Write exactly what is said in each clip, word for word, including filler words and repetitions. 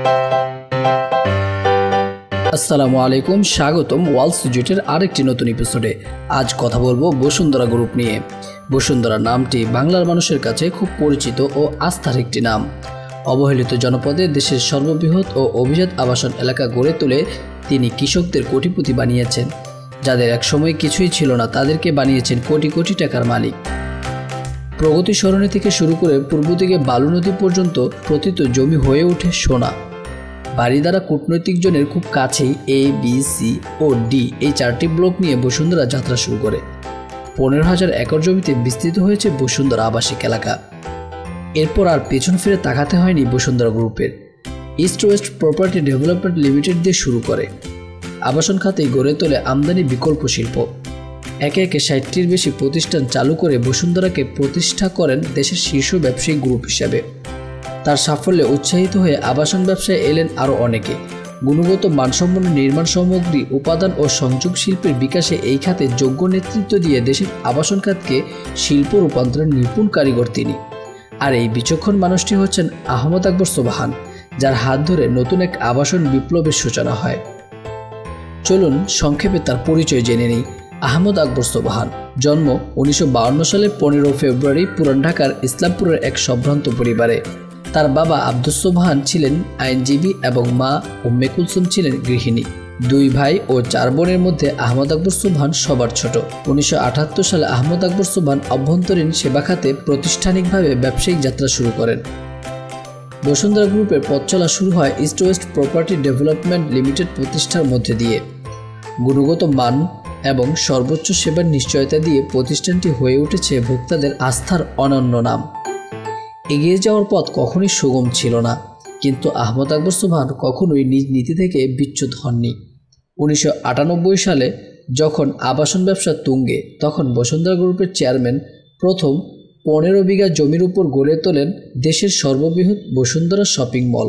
আসসালামু আলাইকুম, স্বাগতম ওয়ালস জুটের আরেকটি নতুন এপিসোডে। আজ কথা বলবো বসুন্ধরা গ্রুপ নিয়ে। বসুন্ধরা নামটি বাংলার মানুষের কাছে খুব পরিচিত ও আস্থার একটি নাম। অবহেলিত জনপদে দেশের সর্ববৃহৎ ও অভিজাত আবাসন এলাকা গড়ে তুলে তিনি কৃষকদের কোটিপতি বানিয়েছেন। যাদের একসময় কিছুই ছিল না তাদেরকে বানিয়েছেন কোটি কোটি টাকার মালিক। প্রগতি সরণি থেকে শুরু করে পূর্ব দিকে বালু নদী পর্যন্ত প্রতিত জমি হয়ে ওঠে সোনা। বারিধারা কূটনৈতিক জোনের খুব কাছেই এ, বি, সি ও ডি এই চারটি ব্লক নিয়ে বসুন্ধরা যাত্রা শুরু করে। পনেরো হাজার একর জমিতে বিস্তৃত হয়েছে বসুন্ধরা আবাসিক এলাকা। এরপর আর পেছন ফিরে তাকাতে হয়নি বসুন্ধরা গ্রুপের। East West property development limited দিয়ে শুরু করে আবাসন খাতেই গড়ে তোলে আমদানি বিকল্প শিল্প। একে একে ষাটটির বেশি প্রতিষ্ঠান চালু করে বসুন্ধরাকে প্রতিষ্ঠা করেন দেশের শীর্ষ ব্যবসায়িক গ্রুপ হিসাবে। তার সাফল্যে উৎসাহিত হয়ে আবাসন ব্যবসায় এলেন আরও অনেকে। গুণগত মানসম্পন্ন নির্মাণ সামগ্রী, উপাদান ও সংযোগ শিল্পের বিকাশে এই খাতে যোগ্য নেতৃত্ব দিয়ে দেশের আবাসন খাতকে শিল্প রূপান্তরের নিপুণ কারিগর তিনি। আর এই বিচক্ষণ মানুষটি হচ্ছেন আহমদ আকবর সোবহান, যার হাত ধরে নতুন এক আবাসন বিপ্লবের সূচনা হয়। চলুন সংক্ষেপে তার পরিচয় জেনে নিই। আহমদ আকবর সোবহান জন্ম উনিশশো বাউন্ন সালের পনেরো ফেব্রুয়ারি পুরান ঢাকার ইসলামপুরের এক সম্ভ্রান্ত পরিবারে। তার বাবা আব্দুস সোবহান ছিলেন আইনজীবী এবং মা উম্মে কুলসুম ছিলেন গৃহিণী। দুই ভাই ও চার বোনের মধ্যে আহমদ আকবর সোবহান সবার ছোট। উনিশশো আটাত্তর সালে আহমদ আকবর সোবহান অভ্যন্তরীণ সেবা খাতে প্রাতিষ্ঠানিকভাবে ব্যবসায়িক যাত্রা শুরু করেন। বসুন্ধরা গ্রুপের পথ চলা শুরু হয় East West property development limited প্রতিষ্ঠার মধ্যে দিয়ে। গুণগত মান এবং সর্বোচ্চ সেবার নিশ্চয়তা দিয়ে প্রতিষ্ঠানটি হয়ে উঠেছে ভোক্তাদের আস্থার অনন্য নাম। এগিয়ে যাওয়ার পথ কখনোই সুগম ছিল না, কিন্তু আহমদ আকবর সোবহান কখনোই নিজ নীতি থেকে বিচ্যুত হননি। উনিশশো আটানব্বই সালে যখন আবাসন ব্যবসা তুঙ্গে, তখন বসুন্ধরা গ্রুপের চেয়ারম্যান প্রথম পনেরো বিঘা জমির উপর গড়ে তোলেন দেশের সর্ববৃহৎ বসুন্ধরা শপিং মল।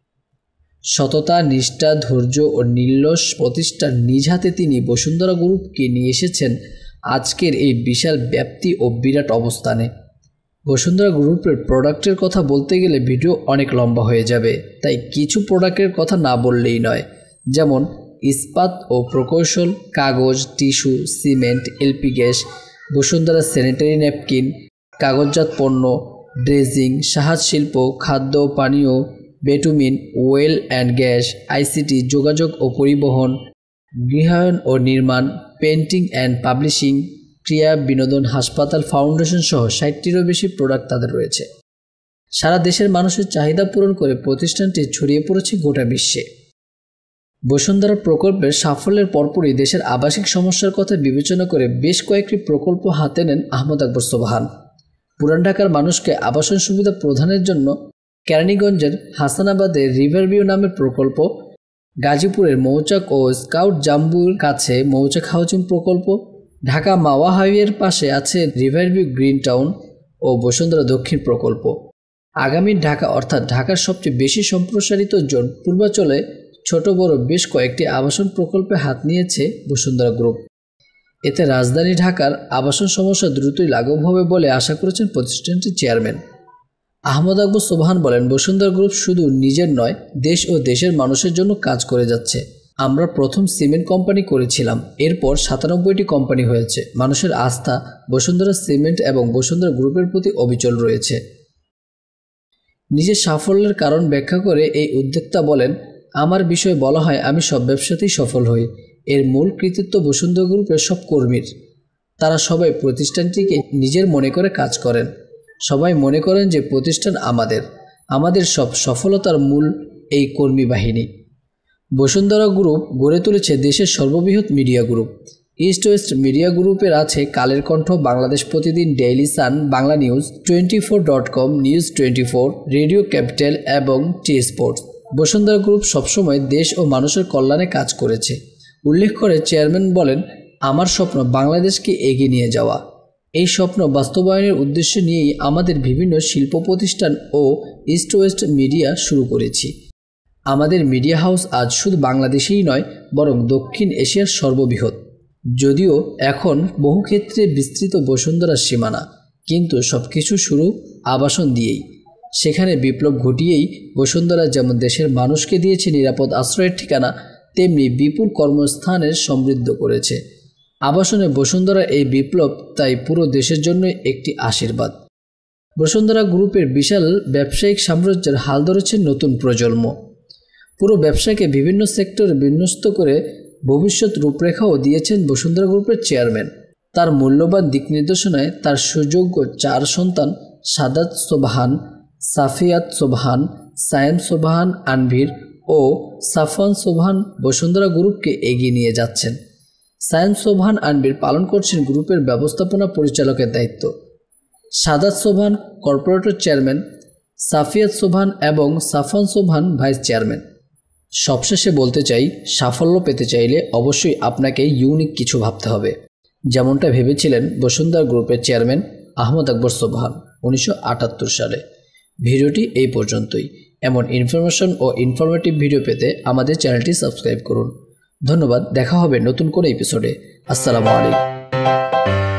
সততা, নিষ্ঠা, ধৈর্য ও নির্লস প্রতিষ্ঠার নিজ হাতে তিনি বসুন্ধরা গ্রুপকে নিয়ে এসেছেন আজকের এই বিশাল ব্যাপ্তি ও বিরাট অবস্থানে। বসুন্ধরা গ্রুপের প্রোডাক্টের কথা বলতে গেলে ভিডিও অনেক লম্বা হয়ে যাবে, তাই কিছু প্রোডাক্টের কথা না বললেই নয়। যেমন ইস্পাত ও প্রকৌশল, কাগজ, tissue, cement, LP gas, Bashundhara sanitary napkin, কাগজজাত পণ্য, ড্রেজিং, সাহায্য শিল্প, খাদ্য পানীয়, bitumen, oil and gas, ICT, যোগাযোগ ও পরিবহন, গৃহায়ন ও নির্মাণ, পেন্টিং অ্যান্ড পাবলিশিং, ক্রিয়া, বিনোদন, হাসপাতাল, ফাউন্ডেশন সহ ষাটটিরও বেশি প্রোডাক্ট তাদের রয়েছে। সারা দেশের মানুষের চাহিদা পূরণ করে প্রতিষ্ঠানটি ছড়িয়ে পড়েছে গোটা বিশ্বে। বসুন্ধরা প্রকল্পের সাফল্যের পরপরই দেশের আবাসিক সমস্যার কথা বিবেচনা করে বেশ কয়েকটি প্রকল্প হাতে নেন আহমদ আকবর সোবহান। পুরান ঢাকার মানুষকে আবাসন সুবিধা প্রদানের জন্য কেরানীগঞ্জের হাসানাবাদের রিভারভিউ নামের প্রকল্প, গাজীপুরের মৌচাক ও স্কাউট জাম্বুর কাছে মৌচাক হাউজিং প্রকল্প, ঢাকা মাওয়া হাইওয়ের পাশে আছে রিভারভিউ গ্রিন টাউন ও বসুন্ধরা দক্ষিণ প্রকল্প। আগামী ঢাকা অর্থাৎ ঢাকার সবচেয়ে বেশি সম্প্রসারিত জোন পূর্বাঞ্চলে ছোট বড় বেশ কয়েকটি আবাসন প্রকল্পে হাত নিয়েছে বসুন্ধরা গ্রুপ। এতে রাজধানী ঢাকার আবাসন সমস্যা দ্রুতই লাঘব হবে বলে আশা করেছেন প্রতিষ্ঠানটির চেয়ারম্যান। আহমদ আকবর সোবহান বলেন, বসুন্ধরা গ্রুপ শুধু নিজের নয়, দেশ ও দেশের মানুষের জন্য কাজ করে যাচ্ছে। আমরা প্রথম সিমেন্ট কোম্পানি করেছিলাম, এরপর সাতানব্বইটি কোম্পানি হয়েছে। মানুষের আস্থা বসুন্ধরা সিমেন্ট এবং বসুন্ধরা গ্রুপের প্রতি অবিচল রয়েছে। নিজের সাফল্যের কারণ ব্যাখ্যা করে এই উদ্যোক্তা বলেন, আমার বিষয়ে বলা হয় আমি সব ব্যবসাতেই সফল হই। এর মূল কৃতিত্ব বসুন্ধরা গ্রুপের সব কর্মীর। তারা সবাই প্রতিষ্ঠানটিকে নিজের মনে করে কাজ করেন। সবাই মনে করেন যে প্রতিষ্ঠান আমাদের। আমাদের সব সফলতার মূল এই কর্মী বাহিনী। বসুন্ধরা গ্রুপ গড়ে তুলেছে দেশের সর্ববৃহৎ media group. East West media গ্রুপের আছে Kaler Kantho, Bangladesh Pratidin, Daily Sun, Bangla news twenty four dot com, news twenty four, radio capital এবং টি স্পোর্টস। বসুন্ধরা গ্রুপ সবসময় দেশ ও মানুষের কল্যাণে কাজ করেছে। উল্লেখ করে চেয়ারম্যান বলেন, আমার স্বপ্ন বাংলাদেশকে এগিয়ে নিয়ে যাওয়া। এই স্বপ্ন বাস্তবায়নের উদ্দেশ্য নিয়েই আমাদের বিভিন্ন শিল্প প্রতিষ্ঠান ও ইস্ট ওয়েস্ট মিডিয়া শুরু করেছি। আমাদের মিডিয়া হাউস আজ শুধু বাংলাদেশেই নয়, বরং দক্ষিণ এশিয়ার সর্ববৃহৎ। যদিও এখন বহু ক্ষেত্রে বিস্তৃত বসুন্ধরার সীমানা, কিন্তু সবকিছু শুরু আবাসন দিয়েই। সেখানে বিপ্লব ঘটিয়েই বসুন্ধরা যেমন দেশের মানুষকে দিয়েছে নিরাপদ আশ্রয়ের ঠিকানা, তেমনি বিপুল কর্মস্থানের সমৃদ্ধ করেছে। আবাসনে বসুন্ধরা এই বিপ্লব তাই পুরো দেশের জন্য একটি আশীর্বাদ। বসুন্ধরা গ্রুপের বিশাল ব্যবসায়িক সাম্রাজ্যের হাল ধরেছে নতুন প্রজন্ম। পুরো ব্যবসাকে বিভিন্ন সেক্টরে বিন্যস্ত করে ভবিষ্যৎ রূপরেখাও দিয়েছেন বসুন্ধরা গ্রুপের চেয়ারম্যান। তার মূল্যবান দিক নির্দেশনায় তার সুযোগ্য চার সন্তান সাদাত সোবহান, সাফিয়াত সোবহান, সায়েম সোবহান আনভীর ও সাফওয়ান সোবহান বসুন্ধরা গ্রুপকে এগিয়ে নিয়ে যাচ্ছেন। সায়েম সোবহান আনভীর পালন করছেন গ্রুপের ব্যবস্থাপনা পরিচালকের দায়িত্ব। সাদাত সোবহান কর্পোরেটর চেয়ারম্যান, সাফিয়াত সোবহান এবং সাফওয়ান সোবহান ভাইস চেয়ারম্যান। সবশেষে বলতে চাই, সাফল্য পেতে চাইলে অবশ্যই আপনাকে ইউনিক কিছু ভাবতে হবে, যেমনটা ভেবেছিলেন বসুন্ধরা গ্রুপের চেয়ারম্যান আহমদ আকবর সোবহান উনিশশো আটাত্তর সালে। ভিডিওটি এই পর্যন্তই। এমন ইনফরমেশন ও ইনফরমেটিভ ভিডিও পেতে আমাদের চ্যানেলটি সাবস্ক্রাইব করুন। ধন্যবাদ। দেখা হবে নতুন কোনো এপিসোডে। আসসালামু আলাইকুম।